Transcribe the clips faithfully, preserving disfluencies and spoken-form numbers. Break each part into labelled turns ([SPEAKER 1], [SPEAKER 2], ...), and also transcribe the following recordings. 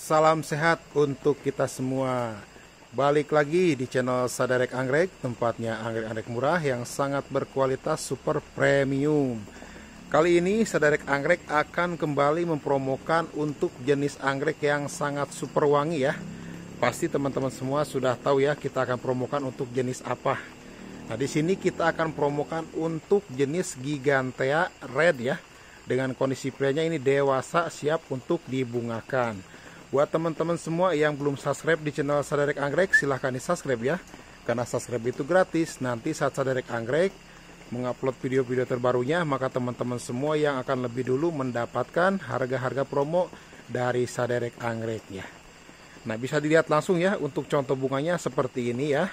[SPEAKER 1] Salam sehat untuk kita semua. Balik lagi di channel Sadarek Anggrek, tempatnya anggrek-anggrek murah yang sangat berkualitas super premium. Kali ini Sadarek Anggrek akan kembali mempromokan untuk jenis anggrek yang sangat super wangi ya. Pasti teman-teman semua sudah tahu ya, kita akan promokan untuk jenis apa. Nah, di sini kita akan promokan untuk jenis Gigantea Red ya. Dengan kondisi playnya ini dewasa, siap untuk dibungakan. Buat teman-teman semua yang belum subscribe di channel Sadarek Anggrek, silahkan di subscribe ya. Karena subscribe itu gratis. Nanti saat Sadarek Anggrek mengupload video-video terbarunya, maka teman-teman semua yang akan lebih dulu mendapatkan harga-harga promo dari Sadarek Anggrek ya. Nah, bisa dilihat langsung ya untuk contoh bunganya seperti ini ya.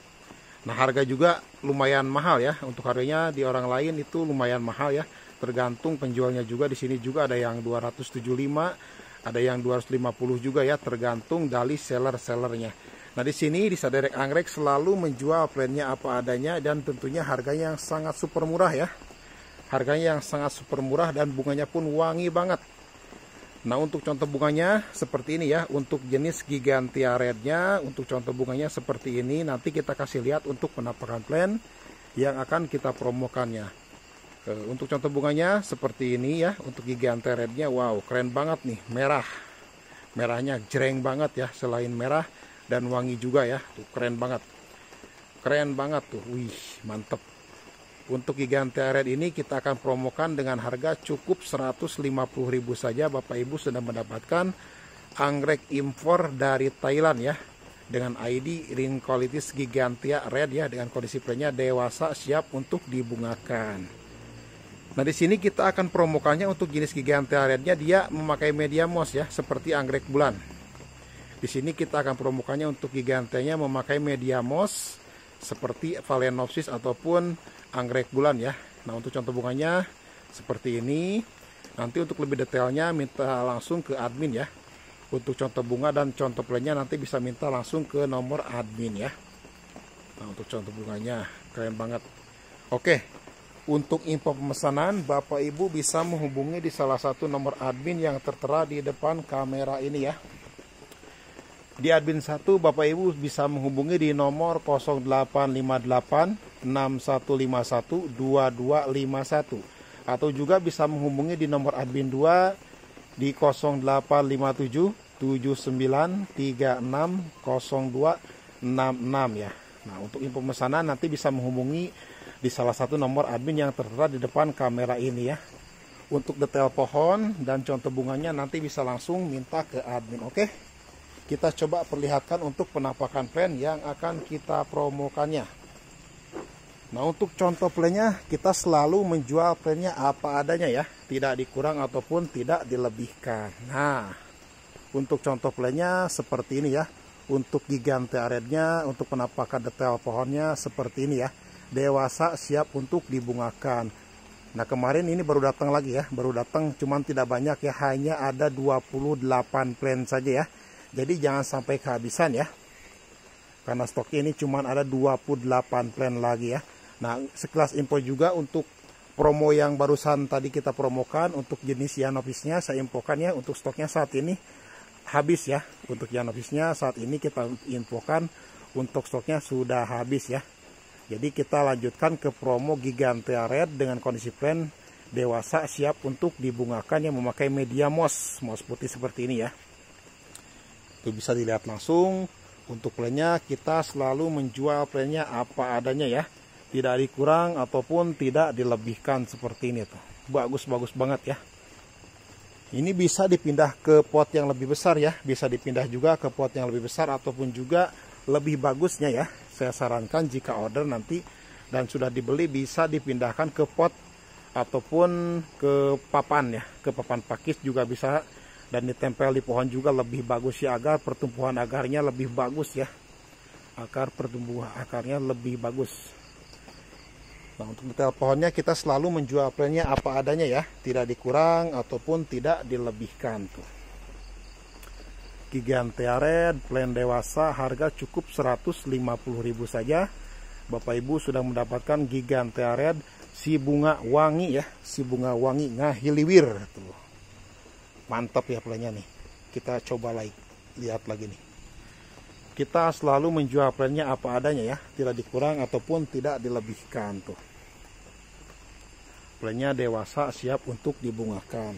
[SPEAKER 1] Nah, harga juga lumayan mahal ya. Untuk harganya di orang lain itu lumayan mahal ya. Tergantung penjualnya juga. Di sini juga ada yang dua ratus tujuh puluh lima, ada yang dua ratus lima puluh juga ya, tergantung dari seller-sellernya. Nah, di sini di Sadarek Anggrek selalu menjual plannya apa adanya dan tentunya harganya yang sangat super murah ya. Harganya yang sangat super murah dan bunganya pun wangi banget. Nah, untuk contoh bunganya seperti ini ya. Untuk jenis Gigantea Red-nya, untuk contoh bunganya seperti ini. Nanti kita kasih lihat untuk penampakan plan yang akan kita promokannya. Untuk contoh bunganya seperti ini ya. Untuk Gigantea Red-nya, wow, keren banget nih, merah. Merahnya jreng banget ya, selain merah dan wangi juga ya. Tuh, keren banget. Keren banget tuh. Wih, mantep. Untuk Gigantea Red ini kita akan promokan dengan harga cukup seratus lima puluh ribu saja. Bapak Ibu sudah mendapatkan anggrek impor dari Thailand ya. Dengan I D Ring Qualities Gigantea Red ya, dengan kondisi plannya dewasa, siap untuk dibungakan. Nah, di sini kita akan promokannya untuk jenis Gigantea Red-nya, dia memakai media moss ya, seperti anggrek bulan. Di sini kita akan promokannya untuk Giganteanya memakai media moss seperti Phalaenopsis ataupun anggrek bulan ya. Nah, untuk contoh bunganya seperti ini. Nanti untuk lebih detailnya minta langsung ke admin ya. Untuk contoh bunga dan contoh plannya nanti bisa minta langsung ke nomor admin ya. Nah, untuk contoh bunganya keren banget. Oke. Untuk info pemesanan, Bapak Ibu bisa menghubungi di salah satu nomor admin yang tertera di depan kamera ini ya. Di admin satu, Bapak Ibu bisa menghubungi di nomor nol delapan lima delapan enam satu lima satu dua dua lima satu. Atau juga bisa menghubungi di nomor admin dua di nol delapan lima tujuh tujuh sembilan tiga enam nol dua enam enam ya. Nah, untuk info pemesanan nanti bisa menghubungi di salah satu nomor admin yang tertera di depan kamera ini ya. Untuk detail pohon dan contoh bunganya nanti bisa langsung minta ke admin. Oke, kita coba perlihatkan untuk penampakan plan yang akan kita promokannya. Nah, untuk contoh plannya kita selalu menjual plannya apa adanya ya, tidak dikurang ataupun tidak dilebihkan. Nah, untuk contoh plannya seperti ini ya. Untuk Gigantea Red-nya, untuk penampakan detail pohonnya seperti ini ya. Dewasa, siap untuk dibungakan. Nah, kemarin ini baru datang lagi ya, baru datang, cuman tidak banyak ya, hanya ada dua puluh delapan plan saja ya. Jadi jangan sampai kehabisan ya, karena stok ini cuman ada dua puluh delapan plan lagi ya. Nah, sekelas info juga untuk promo yang barusan tadi kita promokan untuk jenis Yanophisnya, saya infokan ya, untuk stoknya saat ini habis ya. Untuk Yanophisnya saat ini kita infokan untuk stoknya sudah habis ya. Jadi kita lanjutkan ke promo Gigantea Red dengan kondisi plan dewasa, siap untuk dibungakan yang memakai media moss, moss putih seperti ini ya. Itu bisa dilihat langsung. Untuk plannya kita selalu menjual plannya apa adanya ya. Tidak dikurang ataupun tidak dilebihkan seperti ini tuh. Bagus-bagus banget ya. Ini bisa dipindah ke pot yang lebih besar ya. Bisa dipindah juga ke pot yang lebih besar ataupun juga lebih bagusnya ya. Saya sarankan jika order nanti dan sudah dibeli bisa dipindahkan ke pot ataupun ke papan ya, ke papan pakis juga bisa, dan ditempel di pohon juga lebih bagus ya, agar pertumbuhan akarnya lebih bagus ya, akar pertumbuhan akarnya lebih bagus. Nah, untuk detail pohonnya kita selalu menjual plannya apa adanya ya, tidak dikurang ataupun tidak dilebihkan tuh. Gigantea Red plan dewasa, harga cukup seratus lima puluh ribu saja. Bapak Ibu sudah mendapatkan Gigantea Red si bunga wangi ya, si bunga wangi ngahiliwir tuh. Mantap ya plannya nih. kita coba like, lihat lagi nih. Kita selalu menjual plannya apa adanya ya, tidak dikurang ataupun tidak dilebihkan tuh. Plannya dewasa siap untuk dibungakan.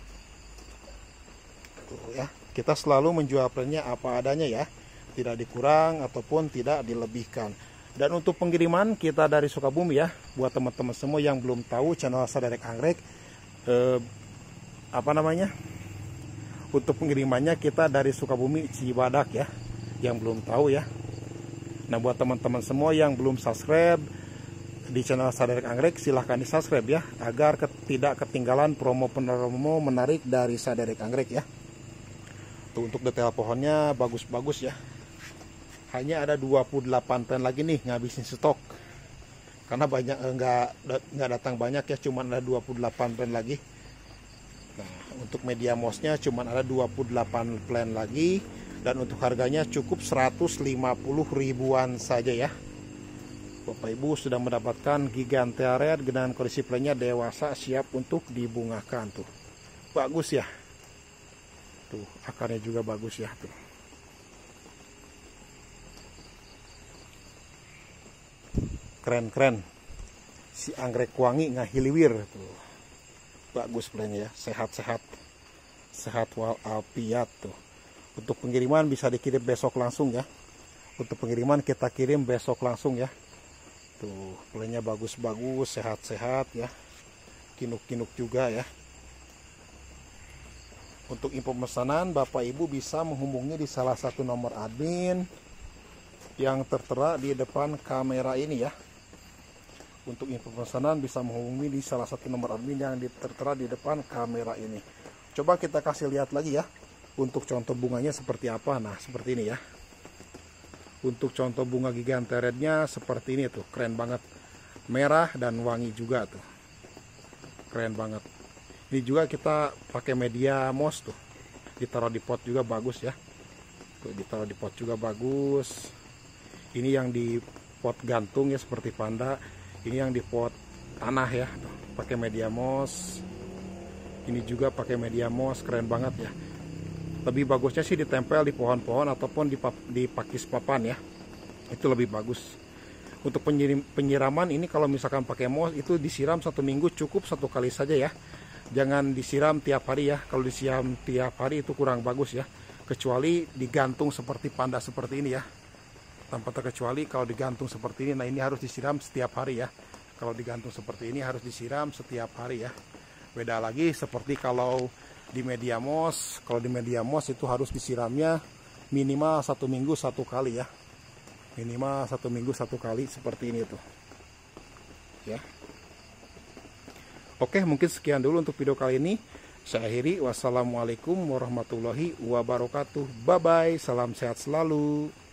[SPEAKER 1] Tuh ya, kita selalu menjual plannya apa adanya ya, tidak dikurang ataupun tidak dilebihkan. Dan untuk pengiriman kita dari Sukabumi ya, buat teman-teman semua yang belum tahu channel Saderek Anggrek, eh, apa namanya? Untuk pengirimannya kita dari Sukabumi Cibadak ya, yang belum tahu ya. Nah, buat teman-teman semua yang belum subscribe di channel Saderek Anggrek, silahkan di subscribe ya, agar ke, tidak ketinggalan promo-promo menarik dari Saderek Anggrek ya. Tuh, untuk detail pohonnya bagus-bagus ya. Hanya ada dua puluh delapan ton lagi nih ngabisin stok, karena banyak enggak enggak datang banyak ya, cuma ada dua puluh delapan ton lagi. Nah, untuk media mouse-nya cuma ada dua puluh delapan plan lagi, dan untuk harganya cukup seratus lima puluh ribuan saja ya. Bapak Ibu sudah mendapatkan Gigantea Red dengan kondisi plannya dewasa siap untuk dibungakan tuh. Bagus ya. Tuh, akarnya juga bagus ya tuh. Keren-keren. Si anggrek wangi ngahiliwir tuh. Bagus plannya ya, sehat-sehat. Sehat walafiat tuh. Untuk pengiriman bisa dikirim besok langsung ya. Untuk pengiriman kita kirim besok langsung ya. Tuh, plannya bagus-bagus, sehat-sehat ya. Kinuk-kinuk juga ya. Untuk info pemesanan, Bapak Ibu bisa menghubungi di salah satu nomor admin yang tertera di depan kamera ini ya. Untuk info pemesanan bisa menghubungi di salah satu nomor admin yang tertera di depan kamera ini. Coba kita kasih lihat lagi ya, untuk contoh bunganya seperti apa. Nah, seperti ini ya. Untuk contoh bunga Gigantea Red-nya seperti ini tuh, keren banget. Merah dan wangi juga tuh. Keren banget. Ini juga kita pakai media moss tuh. Ditaruh di pot juga bagus ya. Tuh, ditaruh di pot juga bagus. Ini yang di pot gantung ya, seperti panda. Ini yang di pot tanah ya, pakai media moss. Ini juga pakai media moss, keren banget ya. Lebih bagusnya sih ditempel di pohon-pohon ataupun di, di pakis papan ya. Itu lebih bagus. Untuk penyiram, penyiraman ini kalau misalkan pakai moss itu disiram satu minggu cukup satu kali saja ya. Jangan disiram tiap hari ya. Kalau disiram tiap hari itu kurang bagus ya. Kecuali digantung seperti panda seperti ini ya. Tanpa terkecuali kalau digantung seperti ini, nah ini harus disiram setiap hari ya. Kalau digantung seperti ini harus disiram setiap hari ya. Beda lagi seperti kalau di media moss. Kalau di media moss itu harus disiramnya minimal satu minggu satu kali ya. Minimal satu minggu satu kali seperti ini tuh. Ya. Oke, mungkin sekian dulu untuk video kali ini. Saya akhiri. Wassalamualaikum warahmatullahi wabarakatuh. Bye bye. Salam sehat selalu.